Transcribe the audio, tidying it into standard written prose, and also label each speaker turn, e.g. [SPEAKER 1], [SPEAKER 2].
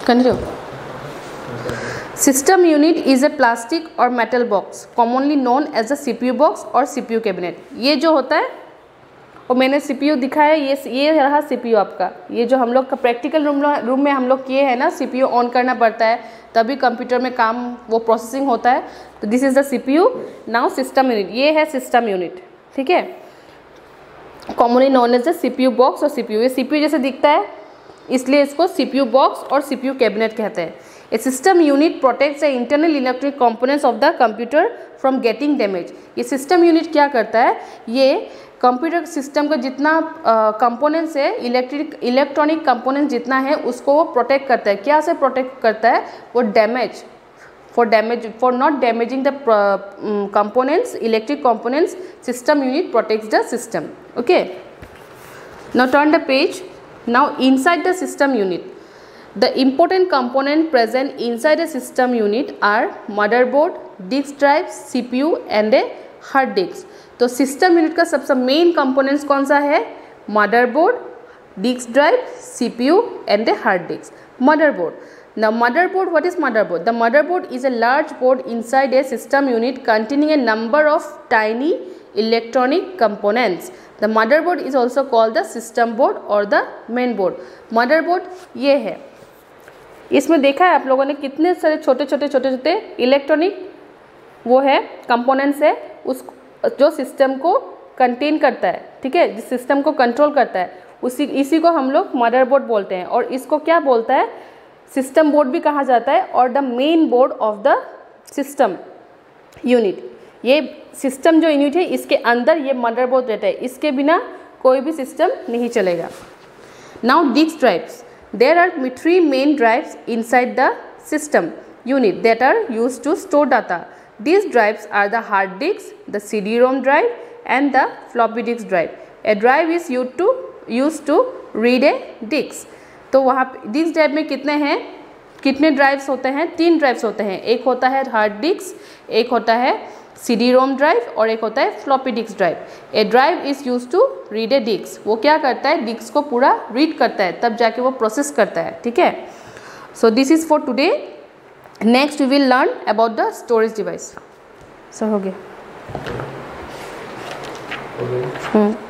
[SPEAKER 1] Continue. System unit is a plastic और metal box commonly known as a CPU box और CPU cabinet. ये जो होता है, और मैंने सीपीयू दिखाया, ये रहा सीपीयू आपका। ये जो हम लोग का प्रैक्टिकल रूम में हम लोग किए हैं ना, सीपीयू ऑन करना पड़ता है तभी कंप्यूटर में काम वो प्रोसेसिंग होता है। तो this is the CPU. Now system unit, ये है सिस्टम यूनिट, ठीक है, commonly known as the CPU box और सीपीयू। ये सीपीयू जैसे दिखता है इसलिए इसको सीपीयू बॉक्स और सीपीयू कैबिनेट कहते हैं। A system unit protects the internal electric components of the computer from getting damage. ये सिस्टम यूनिट क्या करता है, ये कंप्यूटर सिस्टम का जितना कंपोनेंट्स है, इलेक्ट्रॉनिक कंपोनेंट्स जितना है उसको वो प्रोटेक्ट करता है। क्या से प्रोटेक्ट करता है, वो for not damaging the components, electric components, system unit protects the system. Okay, now turn the page. Now inside the system unit, the important component present inside a system unit are motherboard, disk drive, CPU and a hard disk। तो system unit का सबसे main components कौन सा है, motherboard, disk drive, CPU and a hard disk। Motherboard, now motherboard, what is motherboard? The motherboard is a large board inside a system unit containing a number of tiny electronic components। The motherboard is also called the system board or the main board। motherboard ये है, इसमें देखा है आप लोगों ने कितने सारे छोटे छोटे इलेक्ट्रॉनिक वो है कंपोनेंट्स है, उस जो सिस्टम को कंटेन करता है, ठीक है, जिस सिस्टम को कंट्रोल करता है, इसी को हम लोग मदरबोर्ड बोलते हैं। और इसको क्या बोलता है, सिस्टम बोर्ड भी कहा जाता है और the main board of the system unit. ये सिस्टम जो यूनिट है इसके अंदर ये मदरबोर्ड रहता है, इसके बिना कोई भी सिस्टम नहीं चलेगा। Now disk drives, there are three main drives inside the system unit that are used to store data। These drives are the hard disk, the CD-ROM drive and the floppy disk drive। A drive is used to read a disk। तो वहाँ disk drive में कितने drives होते हैं, 3 drives होते हैं। एक होता है हार्ड डिस्क, एक होता है CD-ROM ड्राइव और एक होता है floppy disk drive. A drive is use to read a disk. वो क्या करता है, डिस्क को पूरा रीड करता है तब जाके वो प्रोसेस करता है, ठीक है। So this is for today. Next we will learn about the storage device. सो हो गया।